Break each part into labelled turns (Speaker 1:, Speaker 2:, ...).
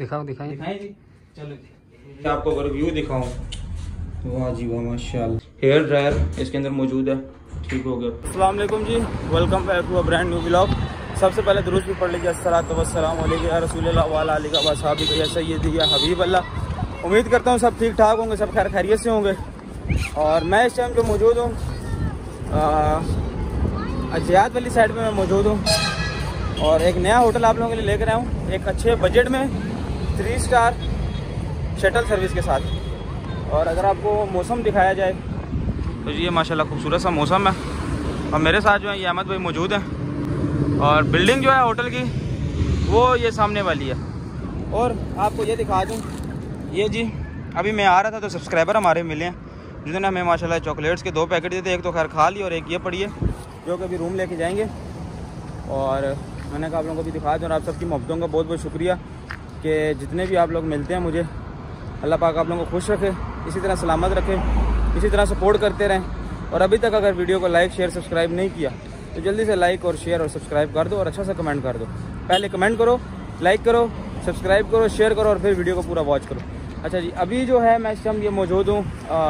Speaker 1: दिखाएं जी। चलो आपको अगर व्यू दिखाऊं, वाह जी वाह माशाल्लाह। हेयर ड्रायर इसके अंदर मौजूद है। ठीक हो गया। अस्सलाम वालेकुम जी, welcome back to a brand new vlog. सबसे पहले दुरूद भी पढ़ लीजिए, अस्सलातु वस्सलामु अलैका या रसूलल्लाह व अला आलिका व अस्हाबिका या सय्यदी या हबीब अल्लाह। उम्मीद करता हूँ सब ठीक ठाक होंगे, सब खैर खैरियत से होंगे। और मैं इस टाइम जो मौजूद हूँ अजियात वाली साइड में मैं मौजूद हूँ और एक नया होटल आप लोगों के लिए लेकर आया हूँ, एक अच्छे बजट में 3 स्टार शटल सर्विस के साथ। और अगर आपको मौसम दिखाया जाए तो ये माशाल्लाह खूबसूरत सा मौसम है। और मेरे साथ जो है ये अहमद भाई मौजूद हैं। और बिल्डिंग जो है होटल की वो ये सामने वाली है। और आपको ये दिखा दूँ, ये जी अभी मैं आ रहा था तो सब्सक्राइबर हमारे मिले हैं जिन्होंने हमें माशाल्लाह चॉकलेट्स के 2 पैकेट दिए थे। एक तो खैर खा ली और एक ये पड़ी है जो कि अभी रूम लेके जाएंगे। और मैंने कहा आप लोगों को भी दिखा दूँ। और आप सबकी मोहब्बतों का बहुत बहुत शुक्रिया कि जितने भी आप लोग मिलते हैं मुझे, अल्लाह पाक आप लोगों को खुश रखे, इसी तरह सलामत रखे, इसी तरह सपोर्ट करते रहें। और अभी तक अगर वीडियो को लाइक शेयर सब्सक्राइब नहीं किया तो जल्दी से लाइक और शेयर और सब्सक्राइब कर दो और अच्छा सा कमेंट कर दो। पहले कमेंट करो, लाइक करो, सब्सक्राइब करो, शेयर करो और फिर वीडियो को पूरा वॉच करो। अच्छा जी, अभी जो है मैं इस टाइम ये मौजूद हूँ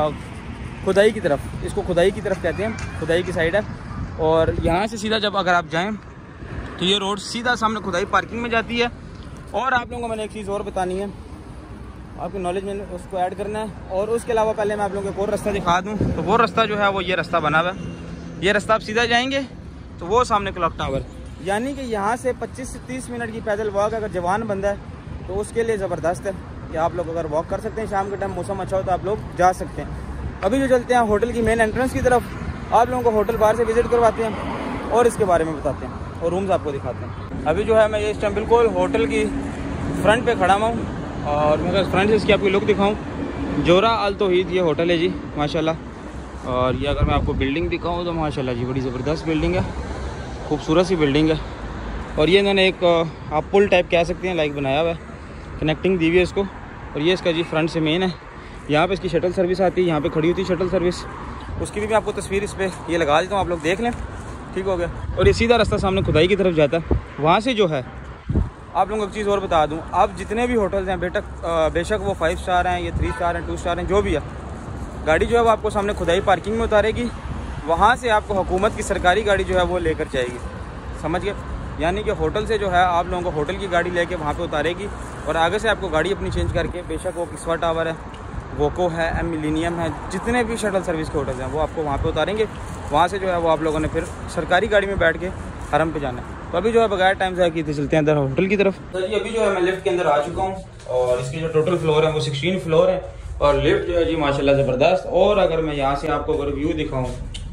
Speaker 1: खुदाई की तरफ। इसको खुदाई की तरफ कहते हैं, खुदाई की साइड है। और यहाँ से सीधा जब अगर आप जाएँ तो ये रोड सीधा सामने खुदाई पार्किंग में जाती है। और आप लोगों को मैंने एक चीज़ और बतानी है, आपकी नॉलेज में उसको ऐड करना है। और उसके अलावा पहले मैं आप लोगों को एक और रास्ता दिखा दूं। तो वो रास्ता जो है वो ये रास्ता बना हुआ है। ये रास्ता आप सीधा जाएंगे तो वो सामने क्लॉक टावर, यानी कि यहाँ से 25 से 30 मिनट की पैदल वॉक अगर जवान बंदा है तो उसके लिए ज़बरदस्त है कि आप लोग अगर वॉक कर सकते हैं। शाम के टाइम मौसम अच्छा हो तो आप लोग जा सकते हैं। अभी जो चलते हैं होटल की मेन एंट्रेंस की तरफ, आप लोगों को होटल बाहर से विज़िट करवाते हैं और इसके बारे में बताते हैं और रूम्स आपको दिखाते हैं। अभी जो है मैं ये इस टाइम बिल्कुल होटल की फ्रंट पे खड़ा हुआ हूँ। और मैं अगर फ्रंट से इसकी आपको लुक दिखाऊं, जोरा अल तौहीद ये होटल है जी माशाल्लाह। और ये अगर मैं आपको बिल्डिंग दिखाऊं तो माशाल्लाह जी बड़ी ज़बरदस्त बिल्डिंग है, खूबसूरत सी बिल्डिंग है। और ये इन्होंने एक आप पुल टाइप कह सकते हैं लाइक बनाया हुआ है, कनेक्टिंग दी हुई है इसको। और ये इसका जी फ्रंट से मेन है, यहाँ पर इसकी शटल सर्विस आती है, यहाँ पर खड़ी होती है शटल सर्विस। उसकी भी मैं आपको तस्वीर इस पर ये लगा देता हूँ, आप लोग देख लें। ठीक हो गया। और ये सीधा रास्ता सामने खुदाई की तरफ जाता है। वहाँ से जो है आप लोगों को एक चीज़ और बता दूं, अब जितने भी होटल्स हैं बेशक वो 5 स्टार हैं, ये 3 स्टार हैं, 2 स्टार हैं, जो भी है, गाड़ी जो है वो आपको सामने खुदाई पार्किंग में उतारेगी। वहाँ से आपको हुकूमत की सरकारी गाड़ी जो है वो लेकर जाएगी, समझ गए। यानी कि होटल से जो है आप लोगों को होटल की गाड़ी लेके वहाँ पे उतारेगी और आगे से आपको गाड़ी अपनी चेंज करके, बेशक वो किस्वा टावर है, वोको है, एम मिलीनियम है, जितने भी शटल सर्विस के होटल्स हैं वो आपको वहाँ पर उतारेंगे। वहाँ से जो है वो आप लोगों ने फिर सरकारी गाड़ी में बैठ के हरम पे जाना है। तो अभी जो है बगैर टाइम ज़ाया किए चलते हैं अंदर होटल की तरफ। तो जी अभी जो है मैं लिफ्ट के अंदर आ चुका हूँ और इसके जो टोटल फ्लोर है वो 16 फ्लोर है। और लिफ्ट जो है जी माशाल्लाह ज़बरदस्त। और अगर मैं यहाँ से आपको अगर व्यू दिखाऊँ,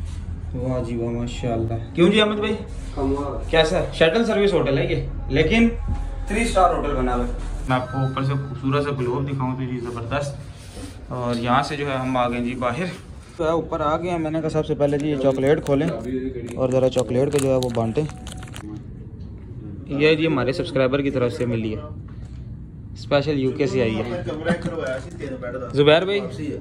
Speaker 1: वाह जी वाह माशाल्लाह। क्यों जी अहमद भाई, कैसा है? शटल सर्विस होटल है ये, लेकिन 3 स्टार होटल बना हुआ है। मैं आपको ऊपर से खूबसूरत सा ग्लोब दिखाऊँ तो जी ज़बरदस्त। और यहाँ से जो है हम आ गए जी बाहर, तो है ऊपर आ गए हैं। मैंने कहा सबसे पहले जी ये चॉकलेट खोलें और ज़रा चॉकलेट को जो है वो बांटें। ये जी हमारे सब्सक्राइबर की तरफ से मिली है, स्पेशल यूके से आई है। जुबैर भाई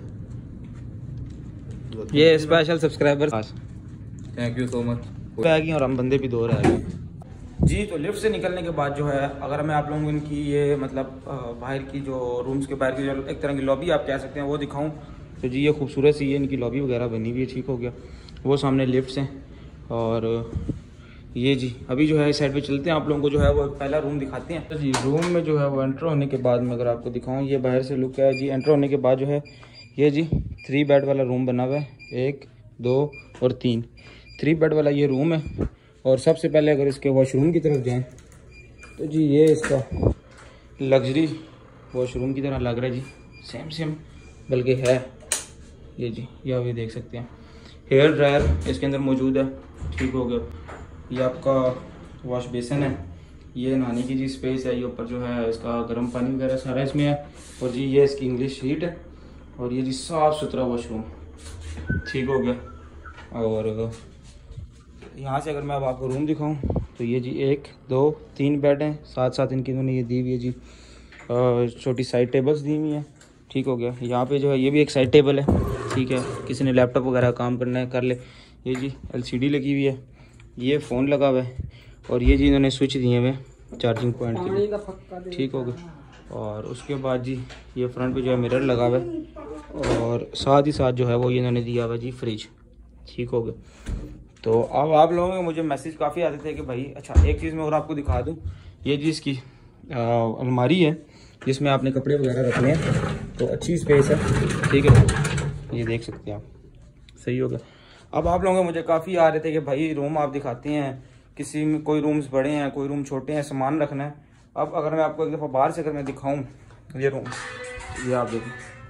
Speaker 1: ये special subscriber,
Speaker 2: thank you so much.
Speaker 1: गई और हम बंदे भी 2 रह गए जी। तो लिफ्ट से निकलने के बाद जो है अगर मैं आप लोगों को इनकी ये मतलब बाहर की जो रूम्स के बाहर की जो एक तरह की लॉबी आप कह सकते हैं वो दिखाऊं तो जी ये खूबसूरत सी ये इनकी लॉबी वगैरह बनी हुई है। ठीक हो गया। वो सामने लिफ्ट्स हैं। और ये जी अभी जो है इस साइड पे चलते हैं, आप लोगों को जो है वो पहला रूम दिखाते हैं। तो जी रूम में जो है वो एंटर होने के बाद में अगर आपको दिखाऊं, ये बाहर से लुक है जी। एंटर होने के बाद जो है ये जी 3 बेड वाला रूम बना हुआ है, 1 2 और 3 बेड वाला ये रूम है। और सबसे पहले अगर इसके वॉशरूम की तरफ जाएँ तो जी ये इसका लग्जरी वॉशरूम की तरह लग रहा है जी, सेम बल्कि है ये जी। ये आप ये देख सकते हैं, हेयर ड्रायर इसके अंदर मौजूद है। ठीक हो गया। ये आपका वॉश बेसिन है, ये नहाने की जी स्पेस है, ये ऊपर जो है इसका गर्म पानी वगैरह सारा इसमें है। और जी ये इसकी इंग्लिश शीट है। और ये जी साफ़ सुथरा वॉशरूम। ठीक हो गया। और यहाँ से अगर मैं अब आपको रूम दिखाऊं तो ये जी 1 2 3 बेड हैं, साथ इनकी इन्होंने ये दी हुई है जी छोटी साइड टेबल्स दी हुई हैं। ठीक हो गया। यहाँ पे जो है ये भी एक साइड टेबल है। ठीक है, किसी ने लैपटॉप वगैरह काम करना है कर ले। ये जी LCD लगी हुई है, ये फ़ोन लगा हुआ है। और ये जी इन्होंने स्विच दिए हुए चार्जिंग पॉइंट के। ठीक हो गया। और उसके बाद जी ये फ्रंट पे जो है मिरर लगा हुआ है और साथ ही साथ जो है वो ये इन्होंने दिया हुआ है जी फ्रिज। ठीक हो गया। तो अब आप लोगों के मुझे मैसेज काफ़ी आते थे कि भाई अच्छा एक चीज़ मैं और आपको दिखा दूँ, ये जी इसकी अलमारी है जिसमें आपने कपड़े वगैरह रखने हैं, तो अच्छी स्पेस है। ठीक है, ये देख सकते हैं आप, सही हो गया। अब आप लोगों को मुझे काफ़ी आ रहे थे कि भाई रूम आप दिखाते हैं, किसी में कोई रूम्स बड़े हैं कोई रूम छोटे हैं, सामान रखना है। अब अगर मैं आपको एक दफ़ा बाहर से अगर मैं दिखाऊं ये रूम, ये आप देखो,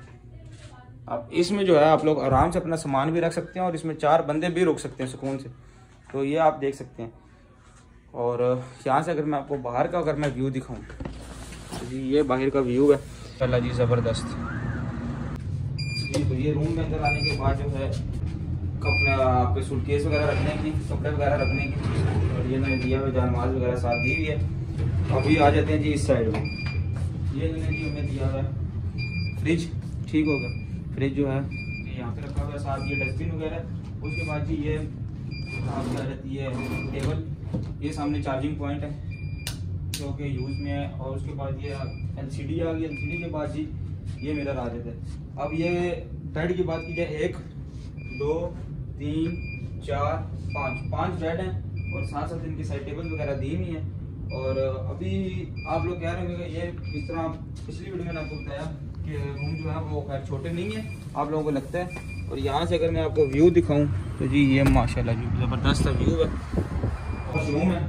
Speaker 1: अब इसमें जो है आप लोग आराम से अपना सामान भी रख सकते हैं और इसमें 4 बंदे भी रुक सकते हैं सुकून से। तो ये आप देख सकते हैं। और यहाँ से अगर मैं आपको बाहर का अगर मैं व्यू दिखाऊं तो जी ये बाहर का व्यू है अल्लाह जी ज़बरदस्त जी। तो ये रूम में अंदर आने के बाद जो है अपना आपके सूटकेस वगैरह रखने की, कपड़े वगैरह रखने की, और ये मैंने दिया हुआ जानमाज वगैरह साथ दी हुई है। अभी आ जाते हैं जी इस साइड में, ये मैंने जी हमें दिया हुआ है फ्रिज। ठीक होगा, फ्रिज जो है ये यहाँ पे रखा हुआ है, साथ ये डस्टबिन वगैरह। उसके बाद जी ये आपकी आ जाती है टेबल, ये सामने चार्जिंग पॉइंट है जो कि यूज़ में है। और उसके बाद ये LCD आ गई, LCD के बाद जी ये मिरर आ जाता है। अब ये बेड की बात की जाए 1 2 3 4 5 बेड हैं और साथ साथ इनकी साइड टेबल वगैरह दी हुई हैं। और अभी आप लोग कह रहे होंगे ये इस तरह पिछली वीडियो में आपको बताया कि रूम जो है वो खैर छोटे नहीं है, आप लोगों को लगता है। और यहाँ से अगर मैं आपको व्यू दिखाऊं तो जी ये माशाल्लाह जी ज़बरदस्त व्यू है। वॉशरूम है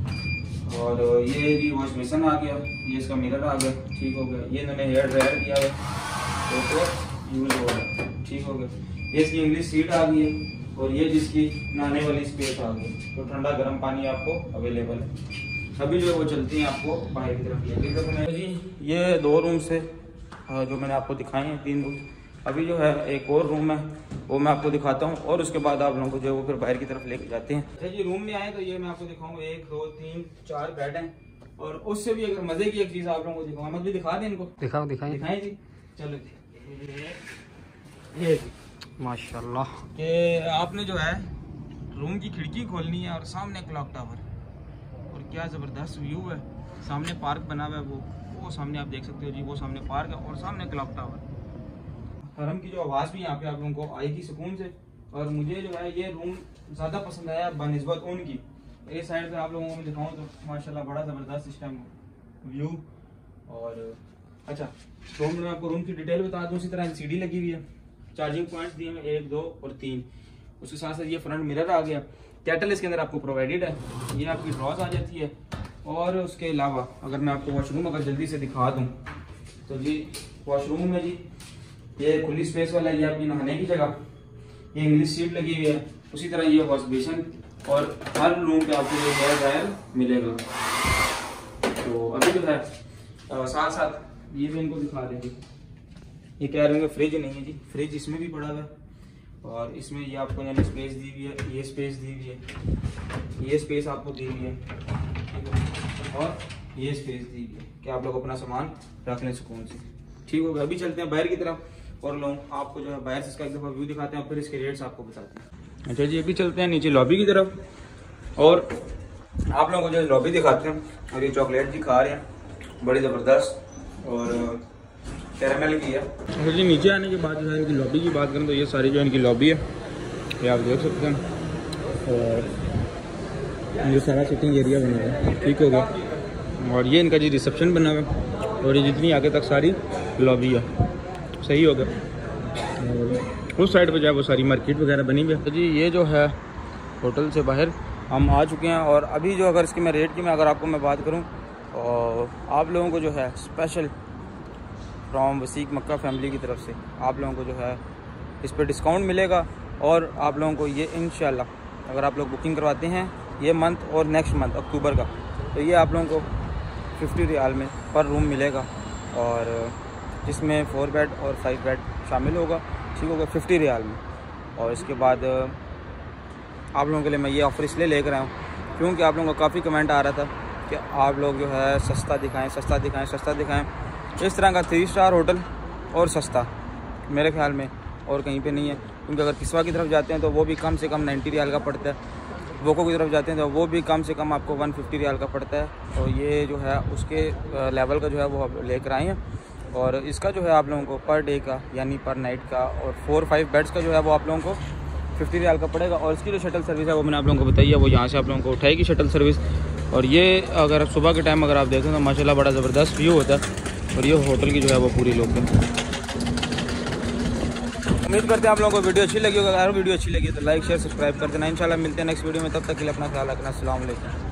Speaker 1: और ये जी वॉश बेसिन आ गया, ये इसका मिरर आ गया। ठीक हो गया, ये इन्होंने हेयर ड्रायर दिया है तो यूज़ हो गया। ठीक हो गया, ये इसकी इंग्लिश सीट आ गई है और ये जिसकी नहाने वाली स्पेस आ गई, तो ठंडा गर्म पानी आपको अवेलेबल है। अभी जो है वो चलती हैं आपको बाहर की तरफ जी। ये 2 रूम से जो मैंने आपको दिखाए हैं 3 रूम। अभी जो है एक और रूम है वो मैं आपको दिखाता हूँ और उसके बाद आप लोगों को जो है वो फिर बाहर की तरफ लेके जाते हैं। अच्छा जी, रूम में आए तो ये मैं आपको दिखाऊंगा 1 2 3 4 बेड हैं। और उससे भी अगर मजे की एक चीज़ आप लोगों को दिखाऊंगा, भी दिखा दें इनको, दिखाएं जी। चलो ये माशाल्लाह कि आपने जो है रूम की खिड़की खोलनी है और सामने क्लॉक टावर और क्या ज़बरदस्त व्यू है। सामने पार्क बना हुआ है, वो सामने आप देख सकते हो जी, वो सामने पार्क है और सामने क्लॉक टावर। हरम की जो आवाज़ भी यहाँ पे आप लोगों को आएगी सुकून से। और मुझे जो है ये रूम ज़्यादा पसंद आया बनिस्बत उनकी। इस साइड पे आप लोगों को मैं दिखाऊँ तो माशाल्लाह बड़ा ज़बरदस्त इस टाइम व्यू। और अच्छा, रूम में आपको रूम की डिटेल बता दूँ, उसी तरह LCD लगी हुई है, चार्जिंग पॉइंट्स दिए हैं 1 2 और 3। उसके साथ साथ ये फ्रंट मिरर आ गया, कैटल इसके अंदर आपको प्रोवाइडेड है, ये आपकी ड्रॉज आ जाती है। और उसके अलावा अगर मैं आपको वॉशरूम अगर जल्दी से दिखा दूँ तो जी वॉशरूम में जी ये खुली स्पेस वाला, ये आपकी नहाने की जगह, ये इंग्लिश सीट लगी हुई है। उसी तरह ये वॉश बेसिन और हर रूम पे आपको ये हेयर ड्रायर मिलेगा। तो अभी जो है साथ साथ ये भी इनको दिखा देंगे। ये कह रहे हैं फ्रिज नहीं है जी, फ्रिज इसमें भी पड़ा हुआ है और इसमें ये आपको यानी स्पेस दी हुई है, ये स्पेस दी हुई है, ये स्पेस आपको दी हुई है, ठीक है, और ये स्पेस दी हुई है कि आप लोग अपना सामान रख लें सुकून से। ठीक होगा, अभी चलते हैं बाहर की तरफ और लोग आपको जो है बाहर से इसका एक दफ़ा व्यू दिखाते हैं और फिर इसके रेट्स आपको बताते हैं। अच्छा जी, अभी चलते हैं नीचे लॉबी की तरफ और आप लोगों को जो लॉबी दिखाते हैं। और ये चॉकलेट जी खा रहे हैं, बड़ी ज़बरदस्त और कैरामेल की है। अच्छा जी, नीचे आने के बाद जो है इनकी लॉबी की बात करें तो ये सारी जो इनकी लॉबी है ये आप देख सकते हैं। और ये सारा सिटिंग एरिया बना हुआ है, ठीक हो गया। और ये इनका जी रिसेप्शन बना हुआ है और ये जितनी आगे तक सारी लॉबी है, सही हो गया। और उस साइड पे जो है वो सारी मार्केट वगैरह बनी हुई है। तो जी ये जो है होटल से बाहर हम आ चुके हैं और अभी जो अगर इसकी मैं रेट की मैं अगर आपको मैं बात करूँ और आप लोगों को जो है special from Wasiq Mecca family की तरफ से आप लोगों को जो है इस पर डिस्काउंट मिलेगा। और आप लोगों को ये इंशाल्लाह अगर आप लोग बुकिंग करवाते हैं ये मंथ और नेक्स्ट मंथ अक्टूबर का, तो ये आप लोगों को 50 रियाल में पर रूम मिलेगा और जिसमें 4 बेड और 5 बेड शामिल होगा, ठीक होगा, 50 रियाल में। और इसके बाद आप लोगों के लिए मैं ये ऑफ़र इसलिए लेकर आया हूँ क्योंकि आप लोगों का काफ़ी कमेंट आ रहा था कि आप लोग जो है सस्ता दिखाएं, सस्ता दिखाएं, सस्ता दिखाएं। इस तरह का 3 स्टार होटल और सस्ता मेरे ख्याल में और कहीं पे नहीं है, क्योंकि अगर किस्वा की तरफ जाते हैं तो वो भी कम से कम 90 रियाल का पड़ता है। वोको की तरफ जाते हैं तो वो भी कम से कम आपको 150 रियाल का पड़ता है। तो ये जो है उसके लेवल का जो है वो आप लेकर आए हैं। और इसका जो है आप लोगों को पर डे का यानी पर नाइट का और 4-5 बेड्स का जो है वो आप लोगों को 50 रियाल का पड़ेगा। और इसकी जो शटल सर्विस है वो मैंने आप लोगों को बताई है, वो यहाँ से आप लोगों को उठाएगी शटल सर्विस। और ये अगर सुबह के टाइम अगर आप देखें तो माशाल्लाह बड़ा ज़बरदस्त व्यू होता है। और ये होटल की जो है वो पूरी लोग उम्मीद करते हैं आप लोगों को वीडियो अच्छी लगी होगी। अगर वीडियो अच्छी लगी तो लाइक शेयर सब्सक्राइब कर देना। इंशाल्लाह मिलते हैं नेक्स्ट वीडियो में, तब तक के लिए अपना ख्याल रखना। अस्सलाम वालेकुम।